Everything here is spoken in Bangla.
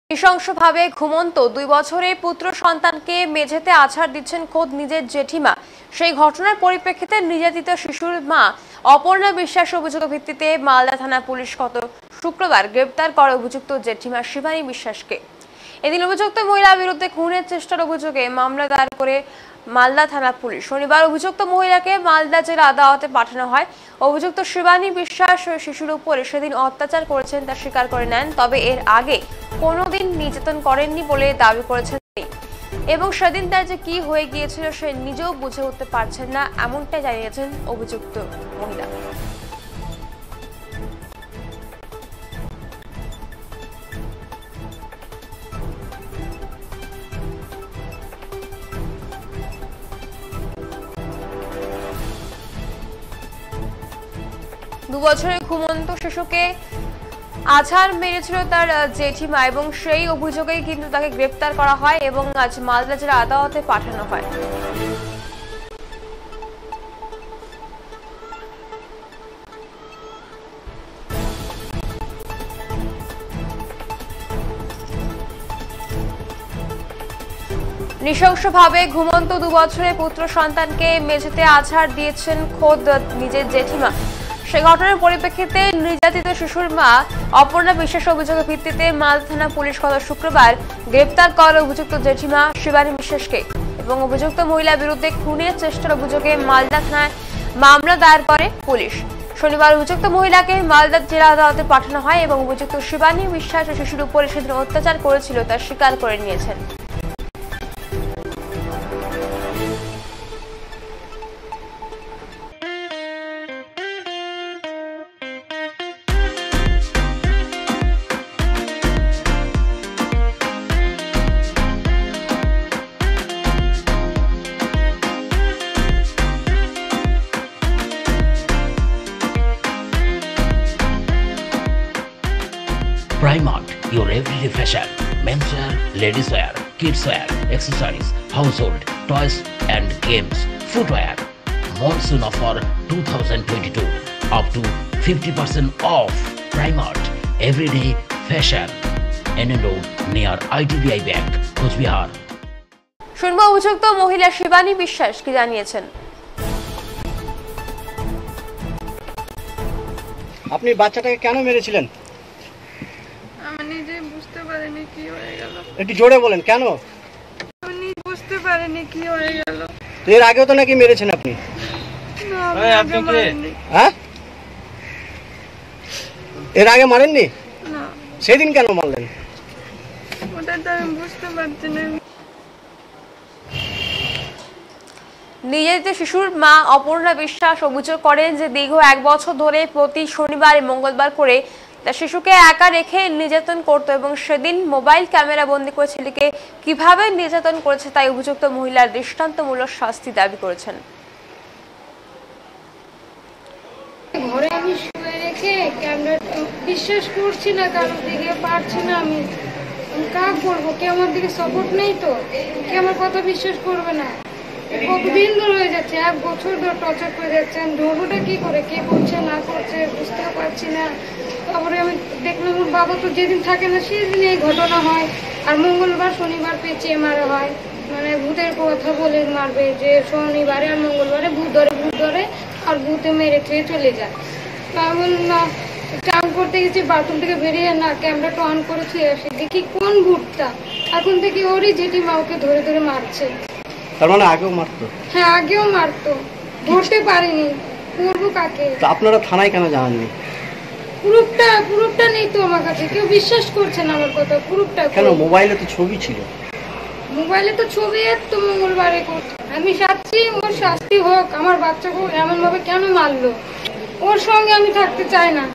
নৃশংসভাবে ঘুমন্ত 2 বছরের পুত্র সন্তানকে মেঝেতে আছাড় দিচ্ছেন খোদ নিজের জেঠিমা। সেই ঘটনার পরিপ্রেক্ষিতে নির্যাতিত শিশুর মা অপর্ণা বিশ্বাস অভিযোগের ভিত্তিতে মালদা থানা পুলিশ গত শুক্রবার গ্রেপ্তার করে অভিযুক্ত জেঠিমা শিবানী বিশ্বাসকে। এদিন অভিযুক্ত মহিলার বিরুদ্ধে খুনের চেষ্টার অভিযোগে মামলা দায়ের করে মালদা থানা পুলিশ। শনিবার অভিযুক্ত মহিলাকে মালদা জেলা আদালতে পাঠানো হয়। অভিযুক্ত শিবানী বিশ্বাস শিশুর উপরে সেদিন অত্যাচার করেছেন তা স্বীকার করে নেন, তবে এর আগে কোনোদিন নির্যাতন করেননি বলে দাবি করেছেন তিনি। এবং সেদিন তার যে কি হয়ে গিয়েছিল সে নিজেও বুঝে উঠতে পারছেন না, এমনটাই জানিয়েছেন অভিযুক্ত মহিলা। 2 বছরের ঘুমন্ত শিশুকে আছাড় মেরেছিল তার জেঠিমা এবং সেই অভিযোগেই কিন্তু তাকে গ্রেপ্তার করা হয় এবং আজ মালদা জেলা আদালতে পাঠানো হয়। নৃশংসভাবে ঘুমন্ত 2 বছরের পুত্র সন্তানকে মেঝেতে আছাড় দিয়েছেন খোদ নিজের জেঠিমা। সেই ঘটনার পরিপ্রেক্ষিতে নির্যাতিত শিশুর মা অপর্ণা বিশ্বাস অভিযোগের ভিত্তিতে মালদা থানা পুলিশ গত শুক্রবার গ্রেপ্তার করে অভিযুক্ত জেঠিমা শিবানী বিশ্বাসকে এবং অভিযুক্ত মহিলার বিরুদ্ধে খুনের চেষ্টার অভিযোগে মালদা থানায় মামলা দায়ের করে পুলিশ। শনিবার অভিযুক্ত মহিলাকে মালদা জেলা আদালতে পাঠানো হয় এবং অভিযুক্ত শিবানী বিশ্বাস ও শিশুর উপর সেদিন অত্যাচার করেছিল তা স্বীকার করে নিয়েছেন। Primark, your everyday fashion, menswear, ladies wear, kids wear, accessories, household, toys and games, footwear. Monsoon offer 2022 up to 50% off. Primark, everyday fashion. NN Road near ITBI Bank, Coachbihar. শুনবো অভিযুক্ত মহিলা শিবানী বিশ্বাস কি জানিয়েছেন। আপনি বাচ্চাটাকে কেন মেরেছিলেন? আমি নিজে বুঝতে পারিনি কি হয়ে গেল। একটু জোরে বলেন, কেন? আমি বুঝতে পারিনি কি হয়ে গেল। এর আগেও তো নাকি মেরেছেন আপনি? না, আপনি কে? হ্যাঁ, এর আগে মারেননি? না। সেদিন কেন মারলেন? ওটা তো আমি বুঝতে পারছি না। নির্যাতিত শিশুর মা অপর্ণা বিশ্বাস অভিযোগ করেন যে দীর্ঘ 1 বছর ধরে প্রতি শনিবার মঙ্গলবার করে তার শিশুকে একা রেখে নির্যাতন করত এবং সেদিন মোবাইল ক্যামেরা বন্দী করে ছেলেকে কিভাবে নির্যাতন করেছে তাই অভিযুক্ত মহিলার দৃষ্টান্তমূলক শাস্তি দাবি করেছেন। ঘরে আমি শুয়ে রেখে ক্যামেরা বিশ্বাস করছি না, কারোর দিকে পারছি না। আমি কাজ করবো, কে আমার দিকে সাপোর্ট নেই তো, কে আমার কথা বিশ্বাস করবে না। কতদিন ধরে হয়ে যাচ্ছে, 1 বছর ধরে টর্চার করে যাচ্ছেন। ধরবোটা কি করে, কে করছে না করছে বুঝতেও পারছি না। তারপরে আমি দেখলাম ওর বাবা তো যেদিন থাকে না সেদিন এই ঘটনা হয়, আর মঙ্গলবার শনিবার পেঁচিয়ে মারা হয়। মানে ভূতের কথা বলে মারবে যে শনিবারে আর মঙ্গলবারে ভূত ধরে আর ভূতে মেরে খেয়ে চলে যায়। তেমন না, চান করতে গেছি, বাথরুম থেকে বেরিয়ে না ক্যামেরাটা অন করে ছুঁয়ে আসি, দেখি কোন ভূতটা এখন থেকে ওরই জেঠিমা ওকে ধরে ধরে মারছে। তার মানে আগেও মারতো? হ্যাঁ, আগেও মারতো, ধরতে পারিনি, করবো কাকে? আপনারা থানায় কেন জানাননি? প্রুফটা নেই তো আমার কাছে, কেউ বিশ্বাস করছে না আমার কথা। প্রুফটা কেন? মোবাইলে তো ছবি ছিল। মোবাইলে তো ছবি তো মঙ্গলবারে করতো। আমি চাচ্ছি ওর শাস্তি হোক, আমার বাচ্চাকে এমন ভাবে কেন মারলো, ওর সঙ্গে আমি থাকতে চাই না।